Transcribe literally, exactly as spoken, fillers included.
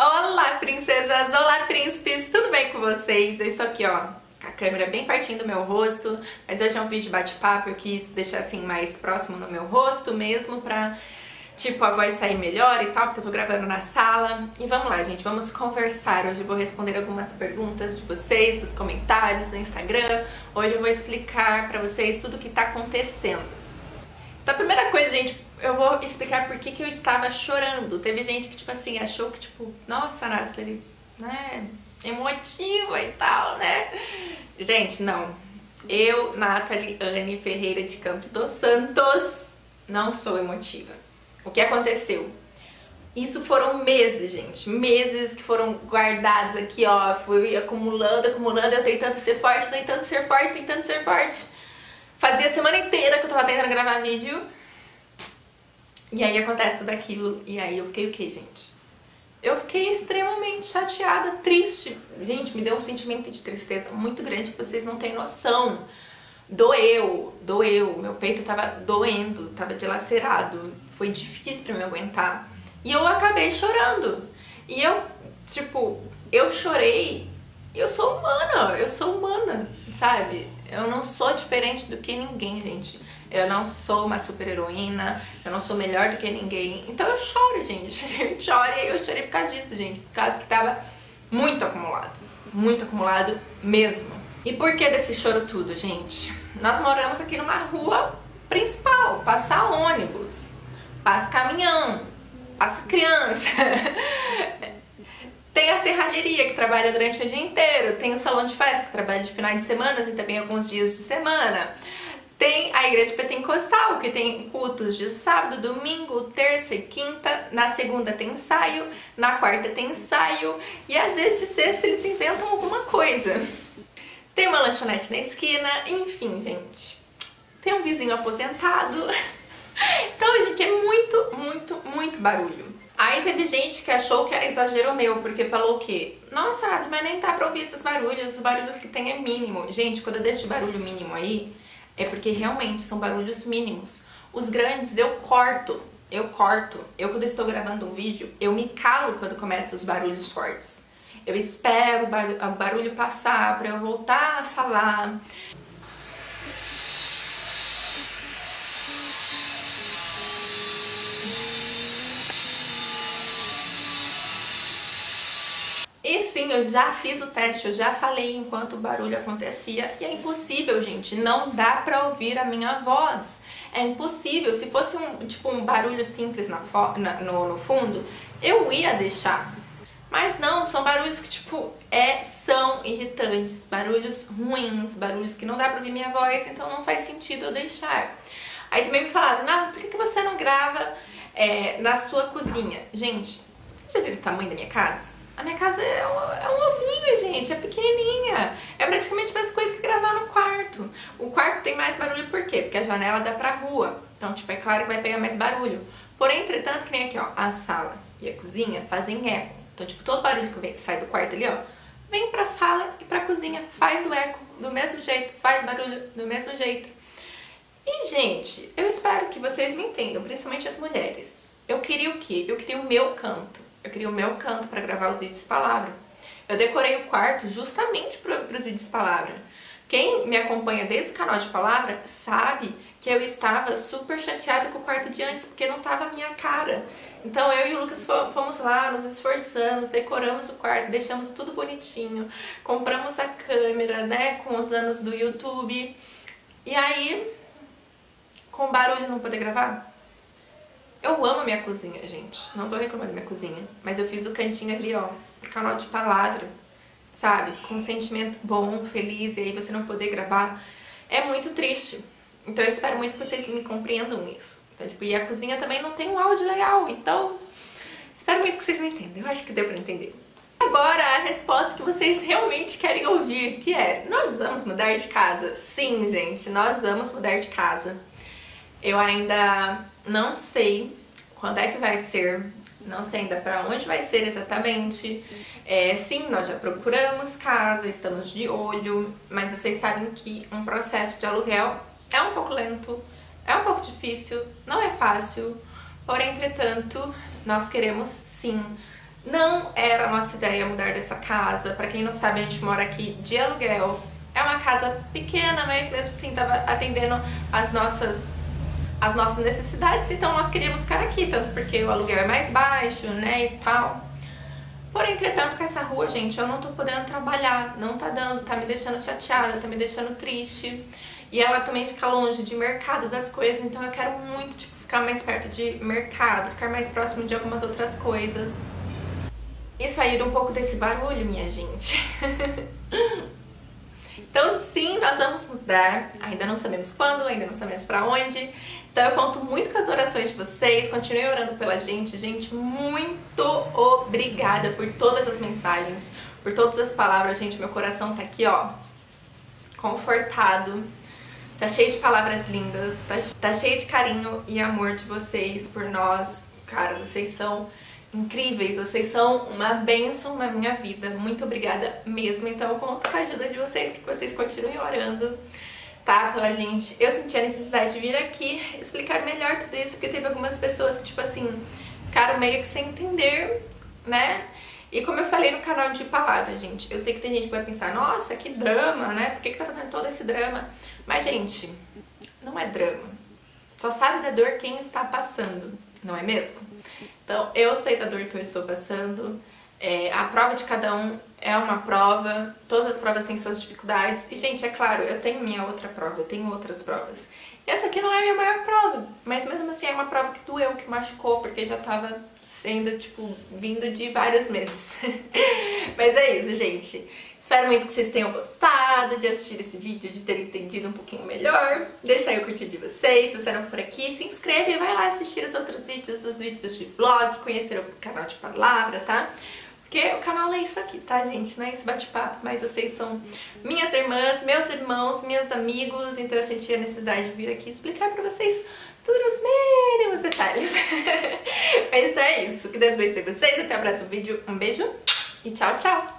Olá, princesas! Olá, príncipes! Tudo bem com vocês? Eu estou aqui, ó, com a câmera bem pertinho do meu rosto, mas hoje é um vídeo bate-papo, eu quis deixar assim mais próximo no meu rosto mesmo pra, tipo, a voz sair melhor e tal, porque eu tô gravando na sala. E vamos lá, gente, vamos conversar. Hoje eu vou responder algumas perguntas de vocês, dos comentários do Instagram. Hoje eu vou explicar pra vocês tudo o que tá acontecendo. Então a primeira coisa, gente, eu vou explicar por que que eu estava chorando. Teve gente que, tipo assim, achou que, tipo, nossa, Nathalie, né, emotiva e tal, né? Gente, não. Eu, Nathalie Anne Ferreira de Campos dos Santos, não sou emotiva. O que aconteceu? Isso foram meses, gente. Meses que foram guardados aqui, ó. Fui acumulando, acumulando, eu tentando ser forte, tentando ser forte, tentando ser forte. Fazia a semana inteira que eu tava tentando gravar vídeo. E aí acontece tudo aquilo. E aí eu fiquei o que, gente? Eu fiquei extremamente chateada, triste. Gente, me deu um sentimento de tristeza muito grande que vocês não têm noção. Doeu, doeu. Meu peito tava doendo, tava dilacerado. Foi difícil pra me aguentar. E eu acabei chorando. E eu, tipo, eu chorei. Eu sou humana, eu sou humana, sabe? Eu não sou diferente do que ninguém, gente. Eu não sou uma super heroína, eu não sou melhor do que ninguém. Então eu choro, gente. Eu choro e eu chorei por causa disso, gente. Por causa que tava muito acumulado. Muito acumulado mesmo. E por que desse choro tudo, gente? Nós moramos aqui numa rua principal. Passa ônibus, passa caminhão, passa criança. Tem a serralheria que trabalha durante o dia inteiro. Tem o salão de festa que trabalha de finais de semana e também alguns dias de semana. Tem a igreja pentecostal, que tem cultos de sábado, domingo, terça e quinta. Na segunda tem ensaio, na quarta tem ensaio. E às vezes de sexta eles inventam alguma coisa. Tem uma lanchonete na esquina, enfim, gente. Tem um vizinho aposentado. Então, gente, é muito, muito, muito barulho. Aí teve gente que achou que era exagero meu, porque falou o quê? Nossa, Nath, mas nem dá pra ouvir esses barulhos, os barulhos que tem é mínimo. Gente, quando eu deixo de barulho mínimo aí, é porque realmente são barulhos mínimos. Os grandes eu corto, eu corto. Eu, quando estou gravando um vídeo, eu me calo quando começam os barulhos fortes. Eu espero o barulho, o barulho passar pra eu voltar a falar. E sim, eu já fiz o teste, eu já falei enquanto o barulho acontecia e é impossível, gente, não dá pra ouvir a minha voz. É impossível. Se fosse um, tipo, um barulho simples na, na, no, no fundo, eu ia deixar. Mas não, são barulhos que, tipo, é, são irritantes, barulhos ruins, barulhos que não dá pra ouvir minha voz, então não faz sentido eu deixar. Aí também me falaram, Nath, por que que você não grava é, na sua cozinha? Gente, você já viu o tamanho da minha casa? A minha casa é um, é um ovinho, gente, é pequenininha. É praticamente mais coisa que gravar no quarto. O quarto tem mais barulho por quê? Porque a janela dá pra rua. Então, tipo, é claro que vai pegar mais barulho. Porém, entretanto, que nem aqui, ó, a sala e a cozinha fazem eco. Então, tipo, todo barulho que vem, sai do quarto ali, ó, vem pra sala e pra cozinha, faz o eco do mesmo jeito, faz barulho do mesmo jeito. E, gente, eu espero que vocês me entendam, principalmente as mulheres. Eu queria o quê? Eu queria o meu canto. Eu queria o meu canto para gravar os vídeos de palavra. Eu decorei o quarto justamente para os vídeos de palavra. Quem me acompanha desde o canal de palavra sabe que eu estava super chateada com o quarto de antes, porque não estava a minha cara. Então eu e o Lucas fomos lá, nos esforçamos, decoramos o quarto, deixamos tudo bonitinho, compramos a câmera, né, com os anos do YouTube. E aí, com barulho não poder gravar? Eu amo a minha cozinha, gente. Não tô reclamando da minha cozinha. Mas eu fiz o cantinho ali, ó, pro canal de palavra, sabe? Com um sentimento bom, feliz, e aí você não poder gravar. É muito triste. Então eu espero muito que vocês me compreendam nisso. Então, tipo, e a cozinha também não tem um áudio legal. Então, espero muito que vocês me entendam. Eu acho que deu pra entender. Agora, a resposta que vocês realmente querem ouvir, que é: nós vamos mudar de casa? Sim, gente, nós vamos mudar de casa. Eu ainda não sei quando é que vai ser, não sei ainda para onde vai ser exatamente. É, sim, nós já procuramos casa, estamos de olho, mas vocês sabem que um processo de aluguel é um pouco lento, é um pouco difícil, não é fácil, porém, entretanto, nós queremos sim Não era a nossa ideia mudar dessa casa. Pra quem não sabe, a gente mora aqui de aluguel. É uma casa pequena, mas mesmo assim tava atendendo as nossas, as nossas necessidades, então nós queríamos ficar aqui, tanto porque o aluguel é mais baixo, né, e tal. Porém, entretanto, com essa rua, gente, eu não tô podendo trabalhar, não tá dando, tá me deixando chateada, tá me deixando triste. E ela também fica longe de mercado das coisas, então eu quero muito, tipo, ficar mais perto de mercado, ficar mais próximo de algumas outras coisas. E sair um pouco desse barulho, minha gente. Então sim, nós vamos mudar, ainda não sabemos quando, ainda não sabemos pra onde. Então eu conto muito com as orações de vocês, continuem orando pela gente. Gente, muito obrigada por todas as mensagens, por todas as palavras. Gente, meu coração tá aqui, ó, confortado. Tá cheio de palavras lindas, tá, tá cheio de carinho e amor de vocês por nós. Cara, vocês são incríveis, vocês são uma bênção na minha vida. Muito obrigada mesmo. Então eu conto com a ajuda de vocês, que vocês continuem orando, tá? Pela gente. Eu senti a necessidade de vir aqui explicar melhor tudo isso, porque teve algumas pessoas que, tipo assim, ficaram meio que sem entender, né? E como eu falei no canal de palavras, gente, eu sei que tem gente que vai pensar, nossa, que drama, né? Por que que tá fazendo todo esse drama? Mas, gente, não é drama. Só sabe da dor quem está passando, não é mesmo? Então, eu sei da dor que eu estou passando, é, a prova de cada um é uma prova, todas as provas têm suas dificuldades. E, gente, é claro, eu tenho minha outra prova, eu tenho outras provas. E essa aqui não é a minha maior prova, mas mesmo assim é uma prova que doeu, que machucou, porque já tava sendo, tipo, vindo de vários meses. Mas é isso, gente. Espero muito que vocês tenham gostado de assistir esse vídeo, de terem entendido um pouquinho melhor. Deixa aí o curtir de vocês, se você não for por aqui, se inscreve e vai lá assistir os outros vídeos, os vídeos de vlog, conhecer o canal de palavra, tá? Porque o canal é isso aqui, tá, gente? Não é esse bate-papo, mas vocês são minhas irmãs, meus irmãos, meus amigos, então eu senti a necessidade de vir aqui explicar pra vocês todos os mínimos detalhes. Mas então é isso, que Deus abençoe vocês, até o próximo vídeo, um beijo e tchau, tchau!